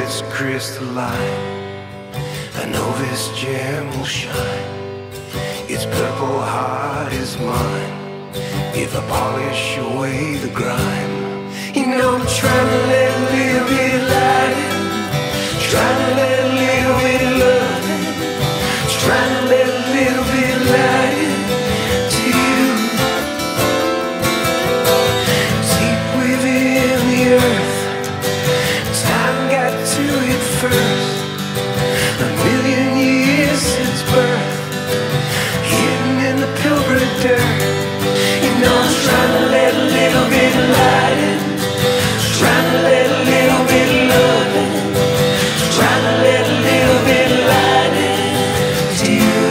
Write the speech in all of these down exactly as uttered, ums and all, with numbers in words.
it's crystalline. I know this gem will shine. Its purple heart is mine. If I polish away the grime, you know I'm trying to let a little bit of light in, trying to let a little bit of love in, trying to let a little bit of light in to you. Deep within the earth, time got to it first. A million years since birth, hidden in the pilbara dirt. You know I'm trying to let a little bit of light in, trying to let a little bit of love in, trying to let a little bit of light in to you.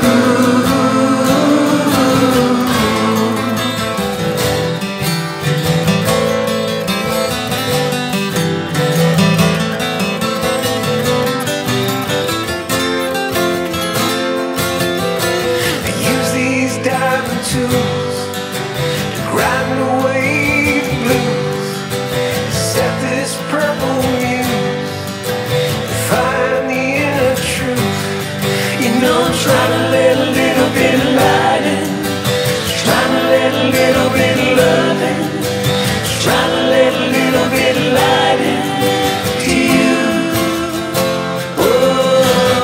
I use these diamond tools to grind away the blues, set this purple muse, find the inner truth. You know I'm trying to let a little bit of light in, trying to let a little bit of love in, trying to let a little bit of light in to you. Whoa.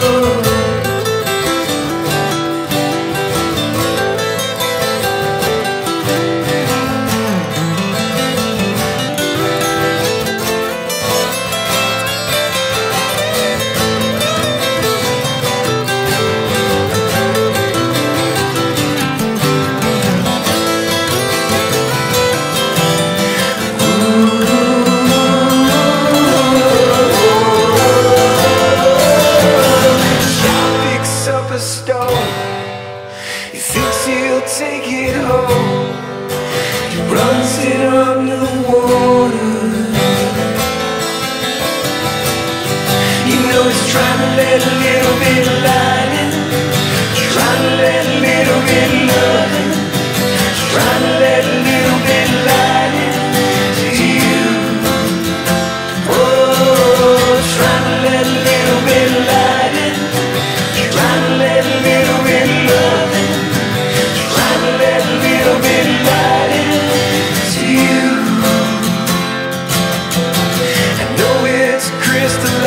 Picks up a stone, he thinks he'll take it home. He runs it under the water. You know he's trying to let a little bit of light in, trying to let a little bit of love in, trying to let a little bit of light in to you. Oh, trying to let a little bit of light in, trying to let a little bit of love in, trying to let a little bit of light in to you. I know it's crystal